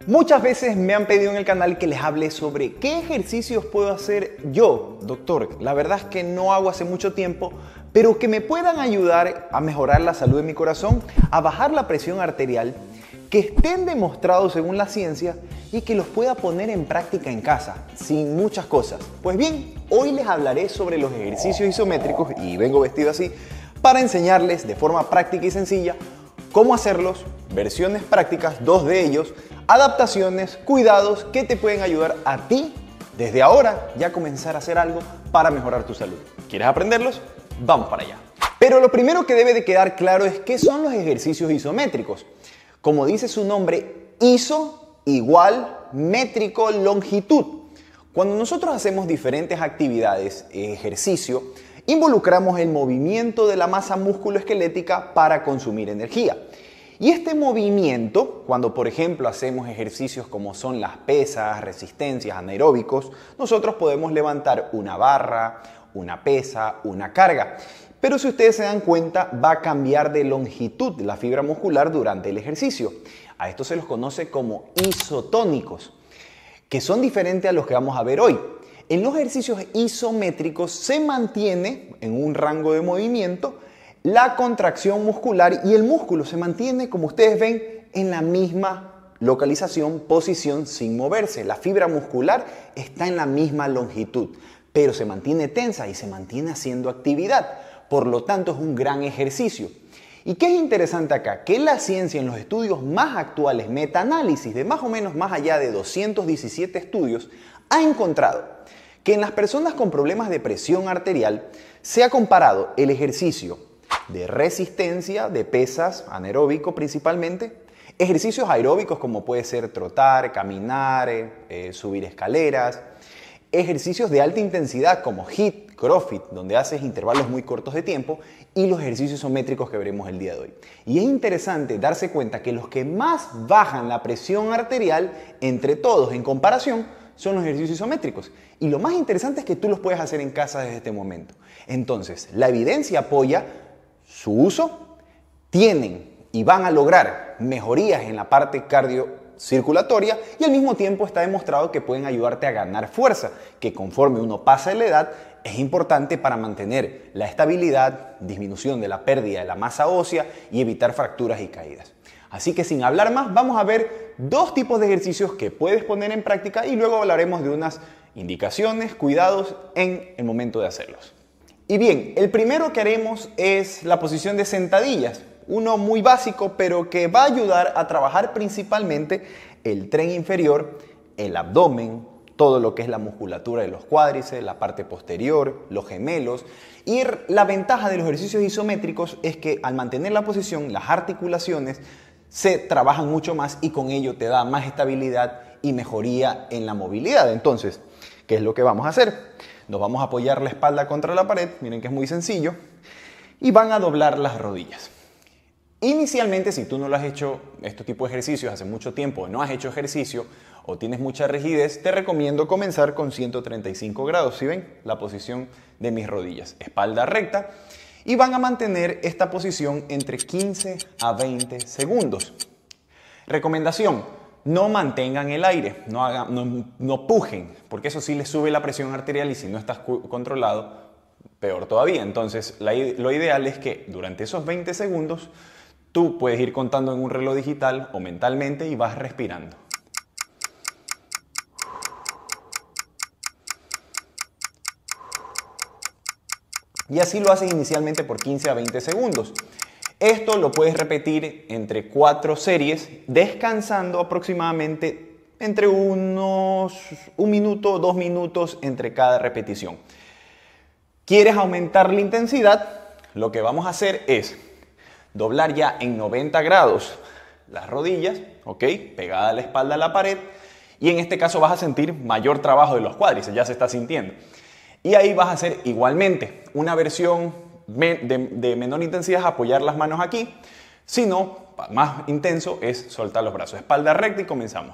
Muchas veces me han pedido en el canal que les hable sobre qué ejercicios puedo hacer yo, doctor. La verdad es que no hago hace mucho tiempo, pero que me puedan ayudar a mejorar la salud de mi corazón, a bajar la presión arterial, que estén demostrados según la ciencia y que los pueda poner en práctica en casa, sin muchas cosas. Pues bien, hoy les hablaré sobre los ejercicios isométricos, y vengo vestido así, para enseñarles de forma práctica y sencilla cómo hacerlos, versiones prácticas, 2 de ellos, adaptaciones, cuidados que te pueden ayudar a ti desde ahora ya comenzar a hacer algo para mejorar tu salud. ¿Quieres aprenderlos? Vamos para allá. Pero lo primero que debe de quedar claro es qué son los ejercicios isométricos. Como dice su nombre, iso igual métrico longitud. Cuando nosotros hacemos diferentes actividades, ejercicio, involucramos el movimiento de la masa musculoesquelética para consumir energía. Y este movimiento, cuando por ejemplo hacemos ejercicios como son las pesas, resistencias, anaeróbicos, nosotros podemos levantar una barra, una pesa, una carga. Pero si ustedes se dan cuenta, va a cambiar de longitud la fibra muscular durante el ejercicio. A esto se los conoce como isotónicos, que son diferentes a los que vamos a ver hoy. En los ejercicios isométricos se mantiene en un rango de movimiento la contracción muscular y el músculo se mantiene, como ustedes ven, en la misma localización, posición, sin moverse. La fibra muscular está en la misma longitud, pero se mantiene tensa y se mantiene haciendo actividad. Por lo tanto, es un gran ejercicio. ¿Y qué es interesante acá? Que la ciencia en los estudios más actuales, metaanálisis de más o menos más allá de 217 estudios, ha encontrado que en las personas con problemas de presión arterial se ha comparado el ejercicio de resistencia, de pesas, anaeróbico principalmente, ejercicios aeróbicos como puede ser trotar, caminar, subir escaleras, ejercicios de alta intensidad como HIIT, CrossFit, donde haces intervalos muy cortos de tiempo, y los ejercicios isométricos que veremos el día de hoy. Y es interesante darse cuenta que los que más bajan la presión arterial entre todos en comparación son los ejercicios isométricos. Y lo más interesante es que tú los puedes hacer en casa desde este momento. Entonces, la evidencia apoya su uso, tienen y van a lograr mejorías en la parte cardiocirculatoria y al mismo tiempo está demostrado que pueden ayudarte a ganar fuerza, que conforme uno pasa de la edad es importante para mantener la estabilidad, disminución de la pérdida de la masa ósea y evitar fracturas y caídas. Así que sin hablar más, vamos a ver 2 tipos de ejercicios que puedes poner en práctica y luego hablaremos de unas indicaciones, cuidados en el momento de hacerlos. Y bien, el primero que haremos es la posición de sentadillas, uno muy básico pero que va a ayudar a trabajar principalmente el tren inferior, el abdomen, todo lo que es la musculatura de los cuádriceps, la parte posterior, los gemelos. Y la ventaja de los ejercicios isométricos es que al mantener la posición, las articulaciones se trabajan mucho más y con ello te da más estabilidad y mejoría en la movilidad. Entonces, ¿qué es lo que vamos a hacer? Nos vamos a apoyar la espalda contra la pared, miren que es muy sencillo, y van a doblar las rodillas. Inicialmente, si tú no lo has hecho este tipo de ejercicios hace mucho tiempo, no has hecho ejercicio o tienes mucha rigidez, te recomiendo comenzar con 135 grados. ¿Sí ven? La posición de mis rodillas, espalda recta, y van a mantener esta posición entre 15 a 20 segundos. Recomendación: no mantengan el aire, no pujen, porque eso sí les sube la presión arterial y si no estás controlado, peor todavía. Entonces, lo ideal es que durante esos 20 segundos tú puedes ir contando en un reloj digital o mentalmente y vas respirando. Y así lo haces inicialmente por 15 a 20 segundos. Esto lo puedes repetir entre 4 series, descansando aproximadamente entre unos 1 minuto o 2 minutos entre cada repetición. ¿Quieres aumentar la intensidad? Lo que vamos a hacer es doblar ya en 90 grados las rodillas, ¿ok? Pegada la espalda a la pared. Y en este caso vas a sentir mayor trabajo de los cuádriceps, ya se está sintiendo. Y ahí vas a hacer igualmente una versión de menor intensidad, apoyar las manos aquí. Si no, más intenso es soltar los brazos, espalda recta y comenzamos.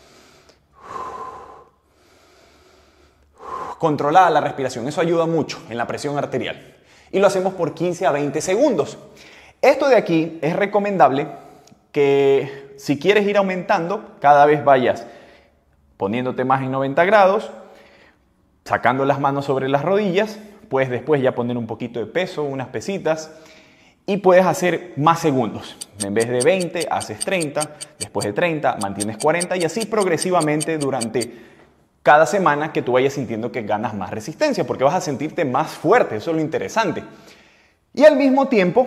Controlada la respiración, eso ayuda mucho en la presión arterial. Y lo hacemos por 15 a 20 segundos. Esto de aquí es recomendable que si quieres ir aumentando, cada vez vayas poniéndote más en 90 grados, sacando las manos sobre las rodillas, puedes después ya poner un poquito de peso, unas pesitas, y puedes hacer más segundos. En vez de 20, haces 30, después de 30, mantienes 40 y así progresivamente durante cada semana que tú vayas sintiendo que ganas más resistencia, porque vas a sentirte más fuerte, eso es lo interesante. Y al mismo tiempo,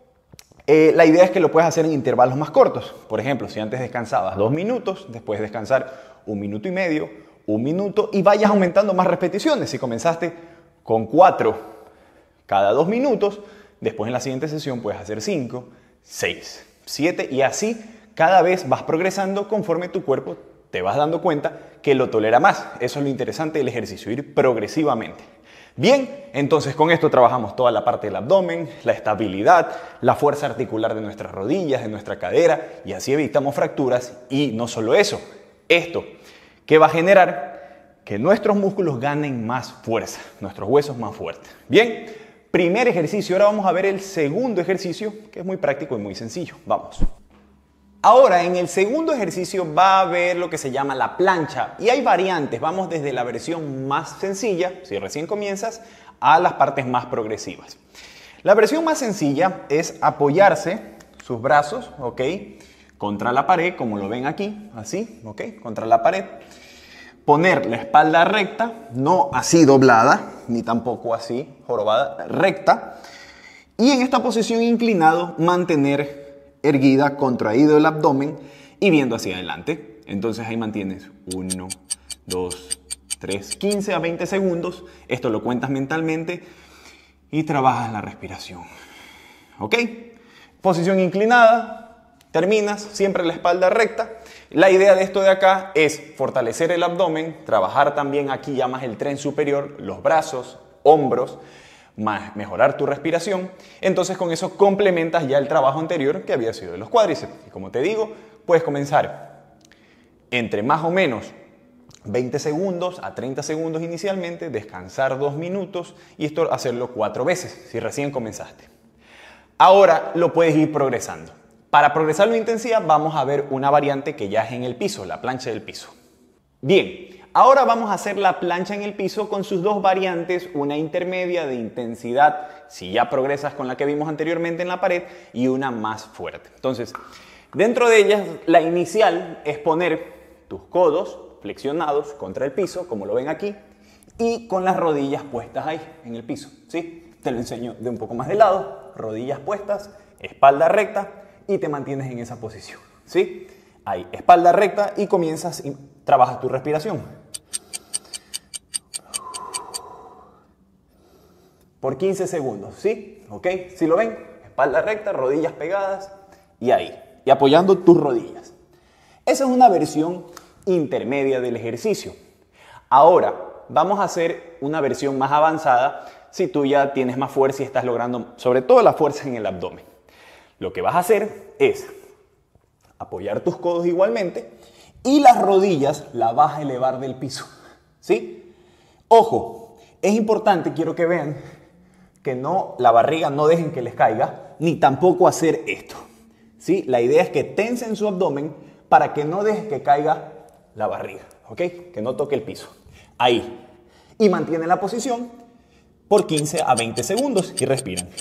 la idea es que lo puedes hacer en intervalos más cortos. Por ejemplo, si antes descansabas 2 minutos, después descansar 1 minuto y medio, 1 minuto y vayas aumentando más repeticiones. Si comenzaste con 4 cada 2 minutos, después en la siguiente sesión puedes hacer 5, 6, 7 y así cada vez vas progresando conforme tu cuerpo te vas dando cuenta que lo tolera más. Eso es lo interesante del ejercicio, ir progresivamente. Bien, entonces con esto trabajamos toda la parte del abdomen, la estabilidad, la fuerza articular de nuestras rodillas, de nuestra cadera y así evitamos fracturas y no solo eso, esto que va a generar que nuestros músculos ganen más fuerza, nuestros huesos más fuertes. Bien, primer ejercicio, ahora vamos a ver el segundo ejercicio que es muy práctico y muy sencillo. Vamos. Ahora, en el segundo ejercicio va a haber lo que se llama la plancha y hay variantes. Vamos desde la versión más sencilla, si recién comienzas, a las partes más progresivas. La versión más sencilla es apoyarse sus brazos, ¿ok? Contra la pared, como lo ven aquí, así, ¿ok? Contra la pared. Poner la espalda recta, no así doblada, ni tampoco así jorobada, recta. Y en esta posición inclinado, mantener erguida, contraído el abdomen y viendo hacia adelante. Entonces ahí mantienes 1, 2, 3, 15 a 20 segundos. Esto lo cuentas mentalmente y trabajas la respiración. ¿Ok? Posición inclinada, terminas siempre la espalda recta. La idea de esto de acá es fortalecer el abdomen, trabajar también aquí ya más el tren superior, los brazos, hombros, mejorar tu respiración. Entonces con eso complementas ya el trabajo anterior que había sido de los cuádriceps. Y como te digo, puedes comenzar entre más o menos 20 segundos a 30 segundos inicialmente, descansar 2 minutos y esto hacerlo 4 veces si recién comenzaste. Ahora lo puedes ir progresando. Para progresar la intensidad vamos a ver una variante que ya es en el piso, la plancha del piso. Bien. Ahora vamos a hacer la plancha en el piso con sus dos variantes, una intermedia de intensidad, si ya progresas con la que vimos anteriormente en la pared, y una más fuerte. Entonces, dentro de ellas, la inicial es poner tus codos flexionados contra el piso, como lo ven aquí, y con las rodillas puestas ahí, en el piso, ¿sí? Te lo enseño de un poco más de lado, rodillas puestas, espalda recta, y te mantienes en esa posición, ¿sí? Ahí, espalda recta, y comienzas y trabajas tu respiración. Por 15 segundos, ¿sí? ¿Ok? Si lo ven, espalda recta, rodillas pegadas y ahí. Y apoyando tus rodillas. Esa es una versión intermedia del ejercicio. Ahora, vamos a hacer una versión más avanzada si tú ya tienes más fuerza y estás logrando, sobre todo la fuerza en el abdomen. Lo que vas a hacer es apoyar tus codos igualmente y las rodillas las vas a elevar del piso, ¿sí? Ojo, es importante, quiero que vean, que no, la barriga no dejen que les caiga, ni tampoco hacer esto, ¿sí? La idea es que tensen su abdomen para que no dejes que caiga la barriga, ¿ok? Que no toque el piso. Ahí. Y mantienen la posición por 15 a 20 segundos y respiran.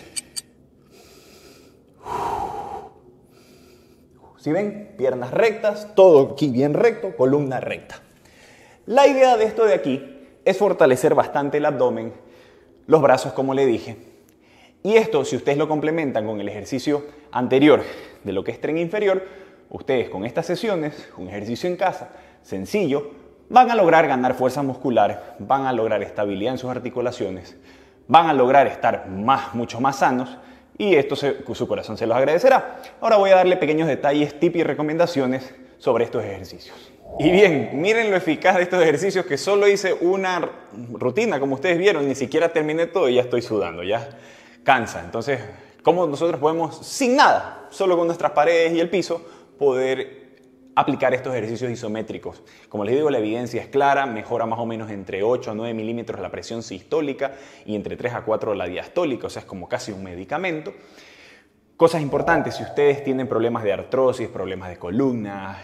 ¿Sí ven? Piernas rectas, todo aquí bien recto, columna recta. La idea de esto de aquí es fortalecer bastante el abdomen, los brazos como le dije. Y esto, si ustedes lo complementan con el ejercicio anterior de lo que es tren inferior, ustedes con estas sesiones, un ejercicio en casa, sencillo, van a lograr ganar fuerza muscular, van a lograr estabilidad en sus articulaciones, van a lograr estar mucho más sanos y esto su corazón se los agradecerá. Ahora voy a darle pequeños detalles, tips y recomendaciones sobre estos ejercicios. Y bien, miren lo eficaz de estos ejercicios que solo hice una rutina, como ustedes vieron, ni siquiera terminé todo y ya estoy sudando, ya cansa. Entonces, ¿cómo nosotros podemos, sin nada, solo con nuestras paredes y el piso, poder aplicar estos ejercicios isométricos? Como les digo, la evidencia es clara, mejora más o menos entre 8 a 9 milímetros la presión sistólica y entre 3 a 4 la diastólica, o sea, es como casi un medicamento. Cosas importantes, si ustedes tienen problemas de artrosis, problemas de columna,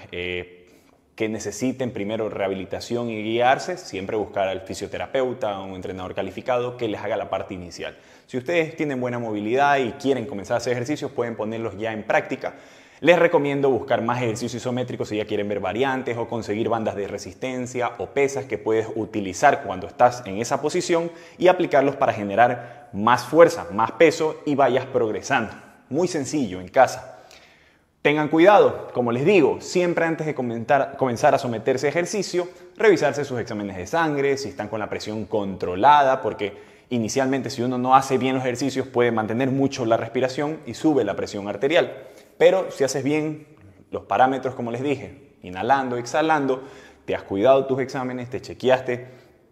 que necesiten primero rehabilitación y guiarse, siempre buscar al fisioterapeuta o un entrenador calificado que les haga la parte inicial. Si ustedes tienen buena movilidad y quieren comenzar a hacer ejercicios, pueden ponerlos ya en práctica. Les recomiendo buscar más ejercicios isométricos si ya quieren ver variantes o conseguir bandas de resistencia o pesas que puedes utilizar cuando estás en esa posición y aplicarlos para generar más fuerza, más peso y vayas progresando. Muy sencillo en casa. Tengan cuidado, como les digo, siempre antes de comenzar a someterse a ejercicio, revisarse sus exámenes de sangre, si están con la presión controlada, porque inicialmente si uno no hace bien los ejercicios puede mantener mucho la respiración y sube la presión arterial. Pero si haces bien los parámetros, como les dije, inhalando, exhalando, te has cuidado tus exámenes, te chequeaste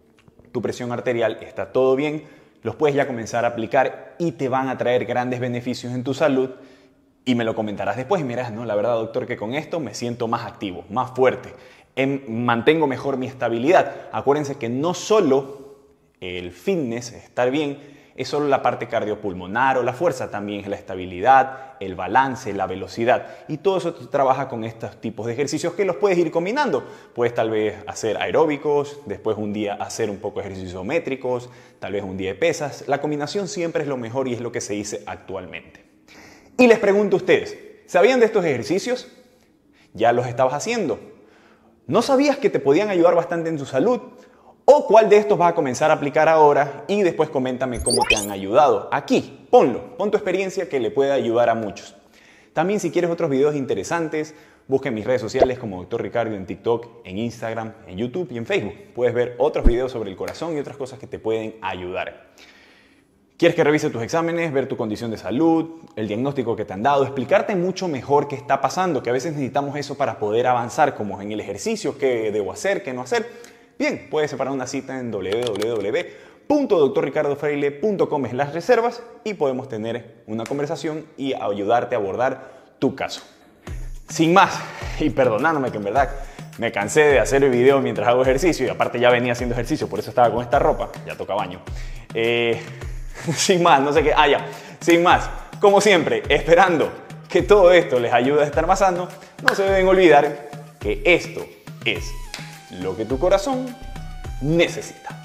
tu presión arterial, está todo bien, los puedes ya comenzar a aplicar y te van a traer grandes beneficios en tu salud y me lo comentarás después y mirás, no, la verdad doctor que con esto me siento más activo, más fuerte, mantengo mejor mi estabilidad. Acuérdense que no solo el fitness, estar bien, es solo la parte cardiopulmonar o la fuerza, también es la estabilidad, el balance, la velocidad y todo eso te trabaja con estos tipos de ejercicios que los puedes ir combinando. Puedes tal vez hacer aeróbicos, después un día hacer un poco de ejercicios isométricos, tal vez un día de pesas. La combinación siempre es lo mejor y es lo que se dice actualmente. Y les pregunto a ustedes, ¿sabían de estos ejercicios? ¿Ya los estabas haciendo? ¿No sabías que te podían ayudar bastante en tu salud? ¿O cuál de estos vas a comenzar a aplicar ahora? Y después coméntame cómo te han ayudado. Aquí, ponlo, pon tu experiencia que le puede ayudar a muchos. También si quieres otros videos interesantes, busca en mis redes sociales como Dr. Ricardo en TikTok, en Instagram, en YouTube y en Facebook. Puedes ver otros videos sobre el corazón y otras cosas que te pueden ayudar. ¿Quieres que revise tus exámenes, ver tu condición de salud, el diagnóstico que te han dado, explicarte mucho mejor qué está pasando? Que a veces necesitamos eso para poder avanzar, como en el ejercicio, qué debo hacer, qué no hacer. Bien, puedes separar una cita en www.drricardofreile.com/reservas y podemos tener una conversación y ayudarte a abordar tu caso. Sin más, y perdonándome que en verdad me cansé de hacer el video mientras hago ejercicio y aparte ya venía haciendo ejercicio, por eso estaba con esta ropa, ya toca baño. Sin más, no sé qué, sin más, como siempre, esperando que todo esto les ayude a estar más sano, no se deben olvidar que esto es lo que tu corazón necesita.